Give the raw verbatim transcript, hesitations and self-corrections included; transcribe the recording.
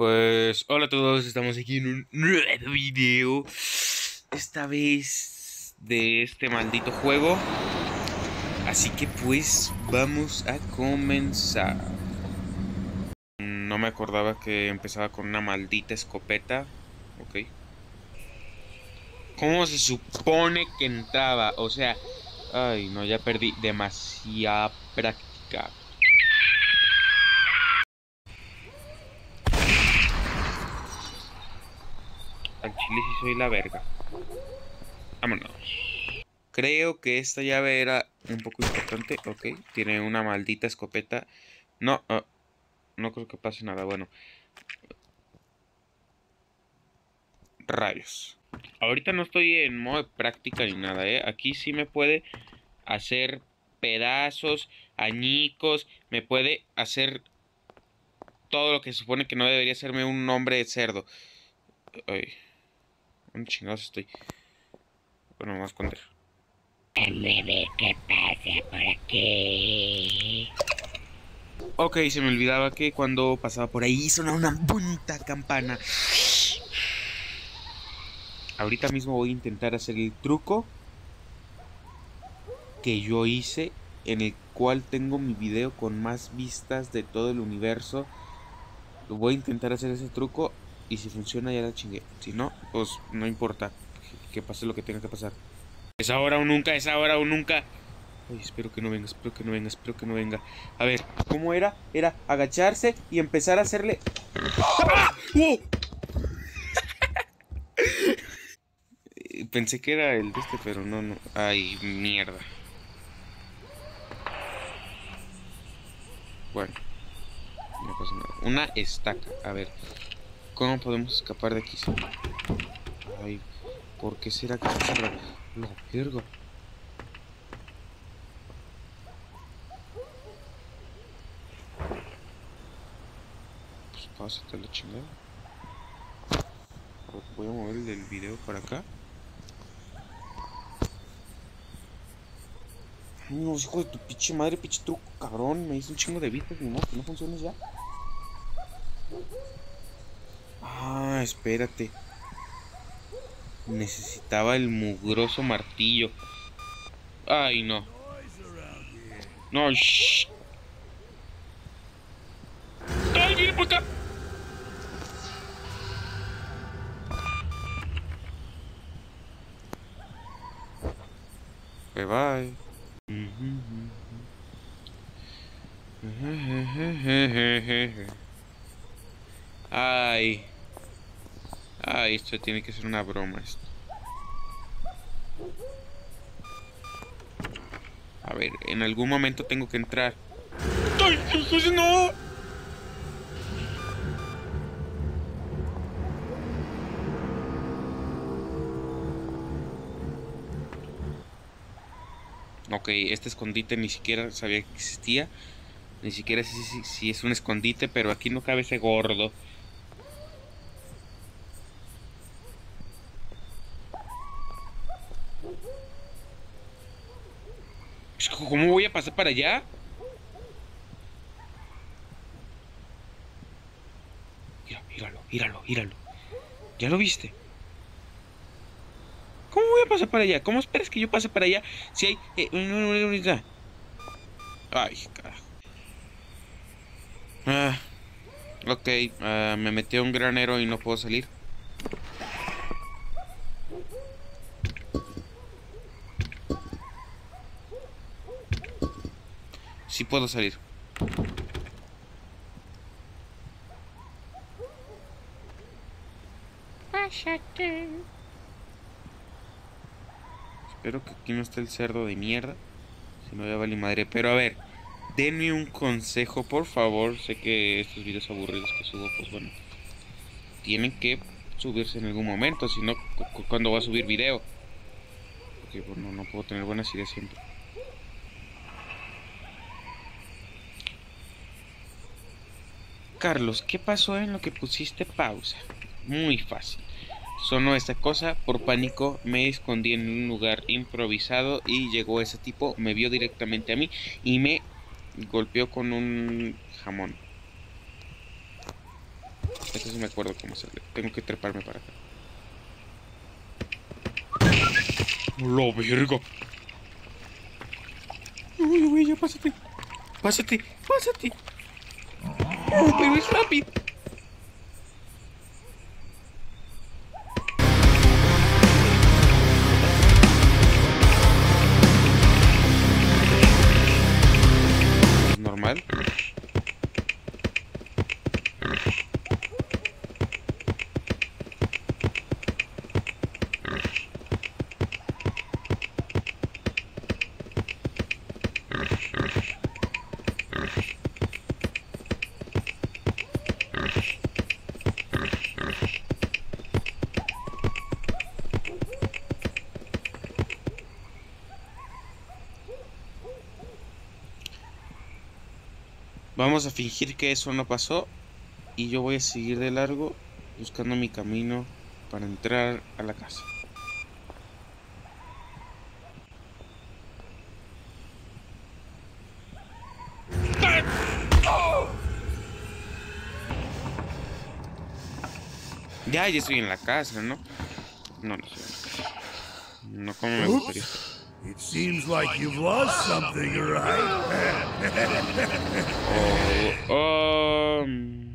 Pues hola a todos, estamos aquí en un nuevo video. Esta vez de este maldito juego. Así que pues vamos a comenzar. No me acordaba que empezaba con una maldita escopeta. Ok. ¿Cómo se supone que entraba? O sea, ay no, ya perdí demasiada práctica. Al chile sí soy la verga. Vámonos. Creo que esta llave era un poco importante. Ok, tiene una maldita escopeta. No, uh, no creo que pase nada. Bueno. Rayos. Ahorita no estoy en modo de práctica ni nada, ¿eh? Aquí sí me puede hacer pedazos, añicos. Me puede hacer todo lo que se supone que no debería hacerme un hombre de cerdo. Ay, ¿dónde chingados estoy? Bueno, vamos a esconder. ¿Qué pasa por aquí? Ok, se me olvidaba que cuando pasaba por ahí sonaba una bonita campana. Ahorita mismo voy a intentar hacer el truco que yo hice, en el cual tengo mi video con más vistas de todo el universo. Voy a intentar hacer ese truco y si funciona ya la chingué. Si no, pues no importa, que pase lo que tenga que pasar. Es ahora o nunca, es ahora o nunca. Ay, espero que no venga, espero que no venga, espero que no venga. A ver, ¿cómo era? Era agacharse y empezar a hacerle... ¡Ah! ¡Oh! Pensé que era el de este, pero no, no. Ay, mierda. Bueno, no pasa nada. Una estaca. A ver, ¿cómo podemos escapar de aquí? Ay, ¿por qué será que está cerrado? La verga. Pues pásate la chingada. Voy a mover el video para acá. No, hijo de tu pinche madre, pinche truco, cabrón. Me hizo un chingo de vistas, ni modo, que no funcione ya. Ah, espérate. Necesitaba el mugroso martillo. Ay, no. No, shh. ¡Ay, viene por acá! Bye bye. Ay. Ay, esto tiene que ser una broma esto. A ver, en algún momento tengo que entrar. ¡Ay, José, no! Ok, este escondite ni siquiera sabía que existía. Ni siquiera sé si, si es un escondite, pero aquí no cabe ese gordo. ¿Cómo voy a pasar para allá? Mira, míralo, míralo, míralo. ¿Ya lo viste? ¿Cómo voy a pasar para allá? ¿Cómo esperas que yo pase para allá si hay... Eh, ay, carajo. Ah, ok, uh, me metí a un granero y no puedo salir. Sí puedo salir. Pásate. Espero que aquí no esté el cerdo de mierda. Si no, ya vale madre. Pero a ver, denme un consejo, por favor. Sé que estos videos aburridos que subo, pues bueno, tienen que subirse en algún momento. Si no, ¿cuándo va a subir video? Porque bueno, no puedo tener buenas ideas siempre. Carlos, ¿qué pasó en lo que pusiste pausa? Muy fácil. Sonó esta cosa, por pánico me escondí en un lugar improvisado y llegó ese tipo, me vio directamente a mí y me golpeó con un jamón. Eso sí me acuerdo cómo hacerle. Tengo que treparme para acá. ¡La verga! Uy, uy, ya pásate. Pásate, pásate. Oh, pero es rápido. Normal. Vamos a fingir que eso no pasó y yo voy a seguir de largo buscando mi camino para entrar a la casa. Ya, ya estoy en la casa, ¿no? No, no estoy en la casa. No como me gustaría. It seems like you've lost something, right? Oh, um...